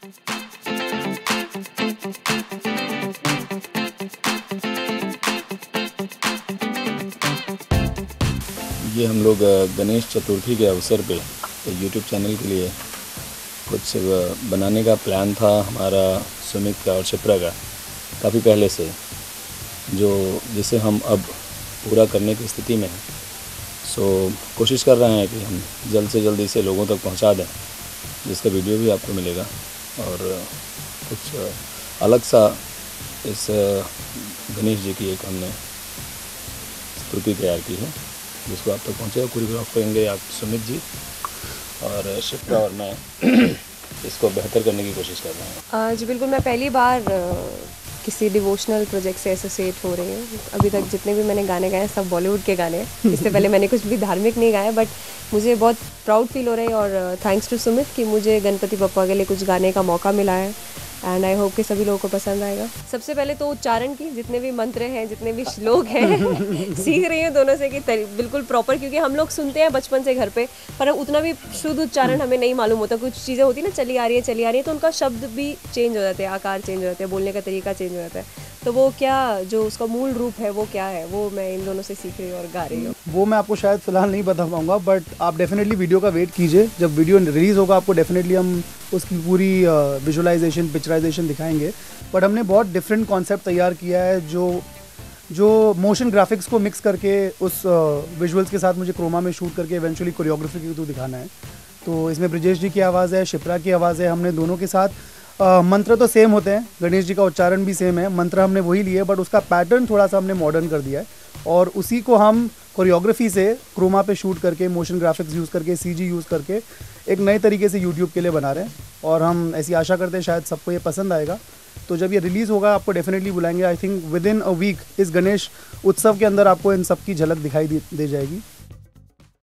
ये हम लोग गणेश चतुर्थी के अवसर पे यूट्यूब चैनल के लिए कुछ बनाने का प्लान था हमारा, सुमित का और शिप्रा का, काफ़ी पहले से, जिसे हम अब पूरा करने की स्थिति में हैं। सो कोशिश कर रहे हैं कि हम जल्द से जल्द इसे लोगों तक पहुंचा दें, जिसका वीडियो भी आपको मिलेगा। और कुछ अलग सा इस गणेश जी की एक हमने स्तुति तैयार की है, जिसको आप तक पहुँचेगा। कोरियोग्राफ करेंगे आप सुमित जी, और शिप्रा और मैं इसको बेहतर करने की कोशिश कर रहे हैं। जी बिल्कुल, मैं पहली बार किसी डिवोशनल प्रोजेक्ट से एसोसिएट हो रही हूँ। अभी तक जितने भी मैंने गाने गाए सब बॉलीवुड के गाने हैं। इससे पहले मैंने कुछ भी धार्मिक नहीं गाया, बट मुझे बहुत प्राउड फील हो रहा है और थैंक्स टू सुमित कि मुझे गणपति बप्पा के लिए कुछ गाने का मौका मिला है। एंड आई होप कि सभी लोगों को पसंद आएगा। सबसे पहले तो उच्चारण की जितने भी मंत्र हैं, जितने भी श्लोक हैं सीख रही हूँ दोनों से कि बिल्कुल प्रॉपर, क्योंकि हम लोग सुनते हैं बचपन से घर पे, पर उतना भी शुद्ध उच्चारण हमें नहीं मालूम होता। कुछ चीज़ें होती ना, चली आ रही है तो उनका शब्द भी चेंज हो जाते हैं, आकार चेंज हो जाते हैं, बोलने का तरीका चेंज हो जाता है। तो वो क्या, जो उसका मूल रूप है वो क्या है, वो मैं इन दोनों से सीख रही हूँ और गा रही हूँ। वो मैं आपको शायद फ़िलहाल नहीं बता पाऊँगा, बट आप डेफिनेटली वीडियो का वेट कीजिए। जब वीडियो रिलीज़ होगा आपको डेफिनेटली हम उसकी पूरी विजुअलाइजेशन, पिक्चराइजेशन दिखाएंगे। बट हमने बहुत डिफरेंट कॉन्सेप्ट तैयार किया है, जो मोशन ग्राफिक्स को मिक्स करके उस विजुअल्स के साथ मुझे क्रोमा में शूट करके इवेंचुअली कोरियोग्राफी के थ्रू दिखाना है। तो इसमें ब्रिजेश जी की आवाज़ है, शिप्रा की आवाज़ है। हमने दोनों के साथ मंत्र तो सेम होते हैं, गणेश जी का उच्चारण भी सेम है, मंत्र हमने वही लिए, बट उसका पैटर्न थोड़ा सा हमने मॉडर्न कर दिया है। और उसी को हम कोरियोग्राफी से क्रोमा पे शूट करके, मोशन ग्राफिक्स यूज़ करके, सीजी यूज़ करके एक नए तरीके से यूट्यूब के लिए बना रहे हैं। और हम ऐसी आशा करते हैं शायद सबको ये पसंद आएगा। तो जब ये रिलीज़ होगा आपको डेफिनेटली बुलाएंगे। I think within a week इस गणेश उत्सव के अंदर आपको इन सब की झलक दिखाई दे जाएगी।